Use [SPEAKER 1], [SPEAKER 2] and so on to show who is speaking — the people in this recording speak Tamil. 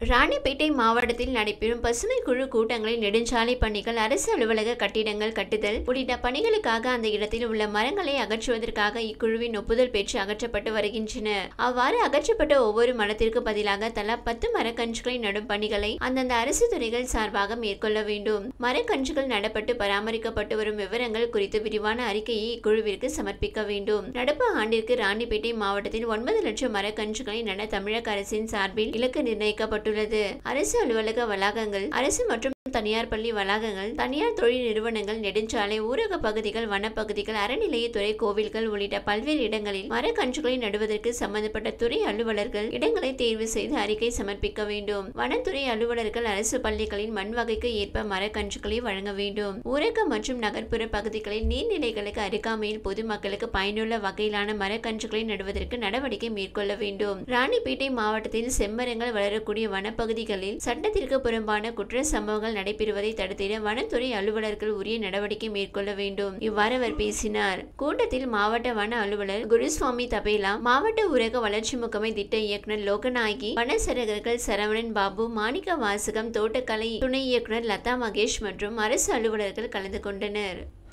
[SPEAKER 1] ராணிப்பேட்டை மாவட்டத்தில் நடைபெறும் பசுமை குழு கூட்டங்களில் நெடுஞ்சாலை பணிகள், அரசு அலுவலக கட்டிடங்கள் கட்டுதல் உள்ளிட்ட பணிகளுக்காக அந்த இடத்தில் உள்ள மரங்களை அகற்றுவதற்காக இக்குழுவின் ஒப்புதல் பெற்று அகற்றப்பட்டு வருகின்றன. அவ்வாறு அகற்றப்பட்ட ஒவ்வொரு மரத்திற்கு பதிலாக தலா 10 மரக்கன்றுகளை நடும் பணிகளை அந்தந்த அரசு துறைகள் சார்பாக மேற்கொள்ள வேண்டும். மரக்கன்றுகள் நடப்பட்டு பராமரிக்கப்பட்டு வரும் விவரங்கள் குறித்து விரிவான அறிக்கையை இக்குழுவிற்கு சமர்ப்பிக்க வேண்டும். நடப்பு ஆண்டிற்கு ராணிப்பேட்டை மாவட்டத்தில் 9 லட்சம் மரக்கன்றுகளை நட தமிழக அரசின் சார்பில் இலக்கு நிர்ணயிக்கப்பட்டுள்ளது. அரசு அலுவலக வளாகங்கள், அரசு மற்றும் தனியார் பள்ளி வளாகங்கள், தனியார் தொழில் நிறுவனங்கள், நெடுஞ்சாலை, ஊரக பகுதிகள், வனப்பகுதிகள், அறநிலையத்துறை, கோவில்கள் உள்ளிட்ட பல்வேறு இடங்களில் மரக்கன்றுகளை நடுவதற்கு சம்பந்தப்பட்ட துறை அலுவலர்கள் இடங்களை தேர்வு செய்து அறிக்கை சமர்ப்பிக்க வேண்டும். வனத்துறை அலுவலர்கள் அரசு பள்ளிகளின் மண் வகைக்கு ஏற்ப மரக்கன்றுகளை வழங்க வேண்டும். ஊரக மற்றும் நகர்ப்புற பகுதிகளில் நீர்நிலைகளுக்கு அருகாமையில் பொதுமக்களுக்கு பயனுள்ள வகையிலான மரக்கன்றுகளை நடுவதற்கு நடவடிக்கை மேற்கொள்ள வேண்டும். ராணிப்பேட்டை மாவட்டத்தில் செம்மரங்கள் வளரக்கூடிய வனப்பகுதிகளில் சட்டத்திற்கு புறம்பான குற்ற சம்பவங்கள் நடைபெறுவதை தடுத்திட வனத்துறை அலுவலர்கள் உரிய நடவடிக்கை மேற்கொள்ள வேண்டும். இவ்வாறு அவர் பேசினார். கூட்டத்தில் மாவட்ட வன அலுவலர் குருசுவாமி தபேலா, மாவட்ட ஊரக வளர்ச்சி முகமை திட்ட இயக்குனர் லோகநாயகி, வனச்சரகர்கள் சரவணன் பாபு, மாணிக்க வாசகம், தோட்டக்கலை துணை இயக்குனர் லதா மகேஷ் மற்றும் அரசு அலுவலர்கள் கலந்து கொண்டனர்.